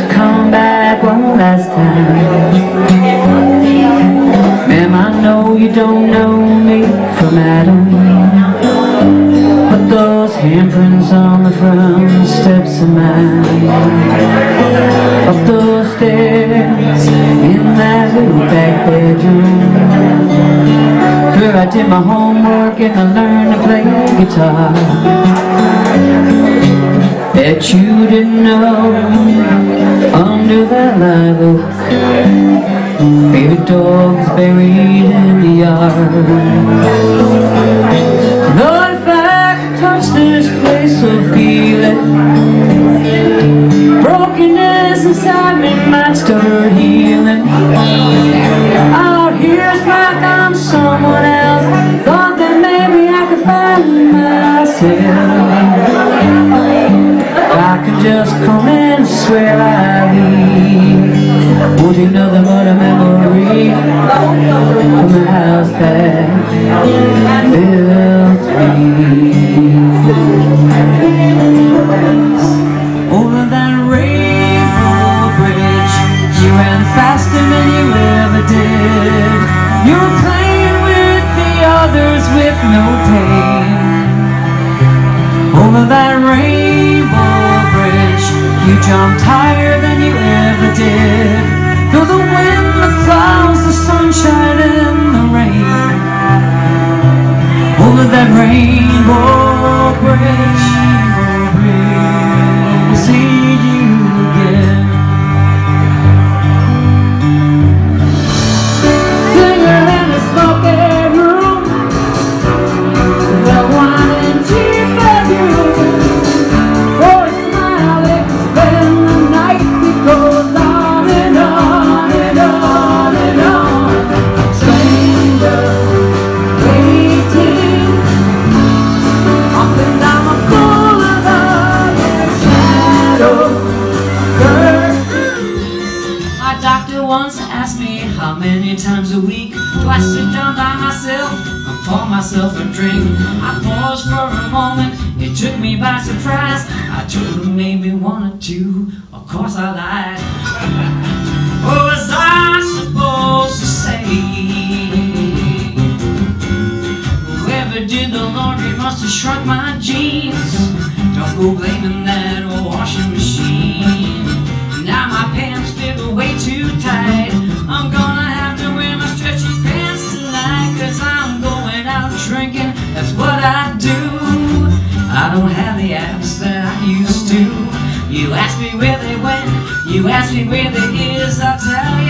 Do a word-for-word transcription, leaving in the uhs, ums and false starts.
to come back one last time. Ma'am, I know you don't know me from Adam, but those handprints on the front steps of mine, up those stairs in that little back bedroom, where I did my homework and I learned to play guitar. Bet you didn't know, under that live oak, baby dog's buried in the yard. Lord, if I could touch this place so feel it, brokenness inside me might start healing. Out here's like I'm someone else, thought that maybe I could find myself. I could just come and swear I leave, won't take nothing but a memory from the house that built me. Over that rainbow bridge, you ran faster than you ever did. You were playing with the others with no pain. Over that rainbow bridge, you jumped higher than you ever did. Through the wind, the clouds, the sunshine and the rain. Over that rainbow bridge, we'll see you again. Singer in the smoking room, the wine and cheese perfume. For a smile they can spend the night. It goes on and on and on and on. Stranger waiting up and down the boulevard in a shadow curtain. My doctor once asked me how many times a week do I sit down by myself and pour myself a drink. I paused for a moment, it took me by surprise. I told him maybe one or two, of course I lied. What was I supposed to say? Whoever did the laundry must have shrunk my jeans. Don't go blaming that old washing machine. Now my pants fit way too tight. I'm gonna have to wear my stretchy pants tonight, 'cause I'm going out drinking, that's what I do. I don't have the abs that I used to. You ask me where they went, you ask me where they is, I'll tell you